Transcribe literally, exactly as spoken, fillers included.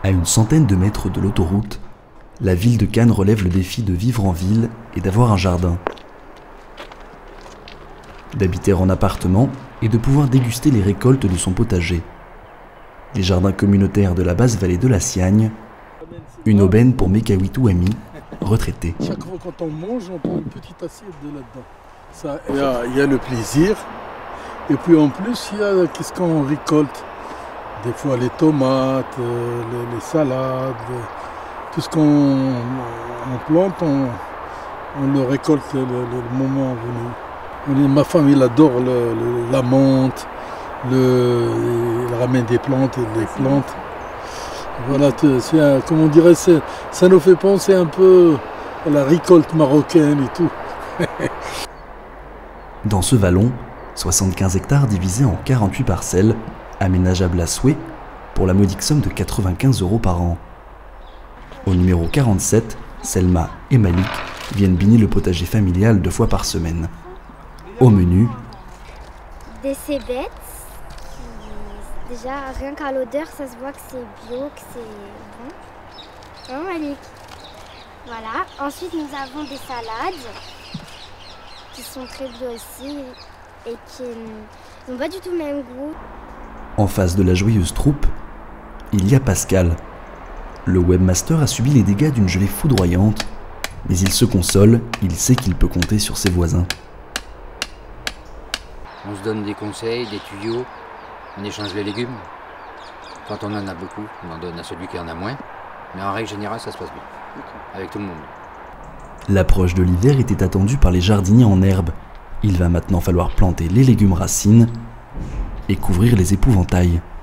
À une centaine de mètres de l'autoroute, la ville de Cannes relève le défi de vivre en ville et d'avoir un jardin. D'habiter en appartement et de pouvoir déguster les récoltes de son potager. Les jardins communautaires de la basse vallée de la Siagne, une aubaine pour Mekawitou Ami, retraité. Chaque fois quand on mange, on prend une petite assiette de là-dedans. Ça, il y a, il y a le plaisir, et puis en plus, il y a qu'est-ce qu'on récolte. Des fois les tomates, euh, les, les salades, les, tout ce qu'on on plante, on, on le récolte le, le, le moment venu. Ma femme, elle adore le, le, la menthe, le, elle ramène des plantes et des plantes. Voilà, un, comme on dirait, ça nous fait penser un peu à la récolte marocaine et tout. Dans ce vallon, soixante-quinze hectares divisés en quarante-huit parcelles, aménageables à souhait, pour la modique somme de quatre-vingt-quinze euros par an. Au numéro quarante-sept, Selma et Malik viennent biner le potager familial deux fois par semaine. Au menu, des cébettes. Déjà, rien qu'à l'odeur, ça se voit que c'est bio, que c'est bon. Hein, Malik? Voilà. Ensuite, nous avons des salades qui sont très bio aussi et qui n'ont pas du tout le même goût. En face de la joyeuse troupe, il y a Pascal. Le webmaster a subi les dégâts d'une gelée foudroyante, mais il se console, il sait qu'il peut compter sur ses voisins. On se donne des conseils, des tuyaux, on échange les légumes. Quand on en a beaucoup, on en donne à celui qui en a moins. Mais en règle générale, ça se passe bien, avec tout le monde. L'approche de l'hiver était attendue par les jardiniers en herbe. Il va maintenant falloir planter les légumes racines et couvrir les épouvantails.